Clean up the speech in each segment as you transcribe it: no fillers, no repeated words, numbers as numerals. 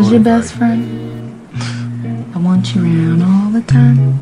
Who's your best friend? I want you around all the time.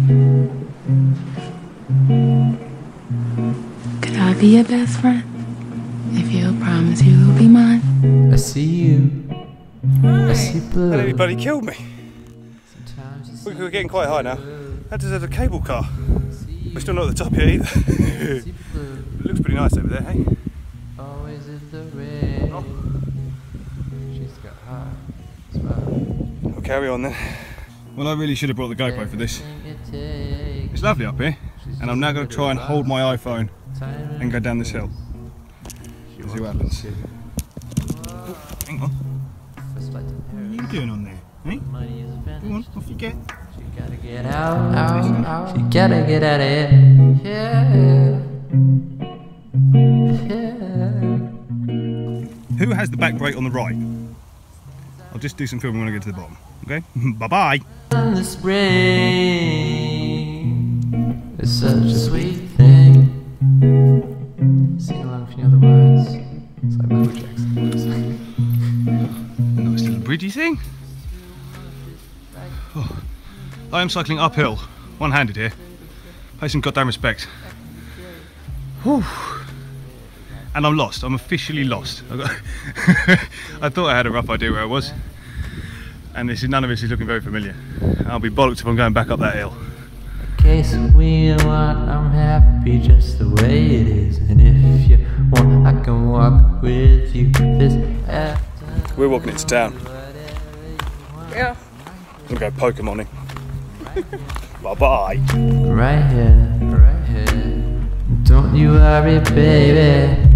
Could I be your best friend? If you'll promise you'll be mine. I see you. I see blue. And everybody killed me. We're getting quite high now. That deserves a cable car. We're still not at the top yet either. It looks pretty nice over there, hey? Always in the rain. Oh. She's got heart as well. We'll carry on then. Well, I really should have brought the GoPro for this. It's lovely up here, and I'm now going to try and hold my iPhone and go down this hill. Let's see what happens. Oh, hang on. What are you doing on there? Hey? Go on, off you get. She gotta get out. She gotta get out of here. Who has the back brake on the right? I'll just do some filming when I get to the bottom. Okay? Bye-bye. In the spring, it's such a sweet thing. Sing along if you know the words. It's like Michael Jackson. Nice little bridgey thing. Oh. I am cycling uphill, one-handed here. Pay some goddamn respect. Whew. And I'm lost. I'm officially lost. I thought I had a rough idea where I was, and none of this is looking very familiar. I'll be bollocked if I'm going back up that hill. In case we want, I'm happy just the way it is. And if you want, I can walk with you this afternoon. We're walking into town. Yeah. We'll go Pokemoning. Bye-bye. Right here, right here. Don't you worry, baby.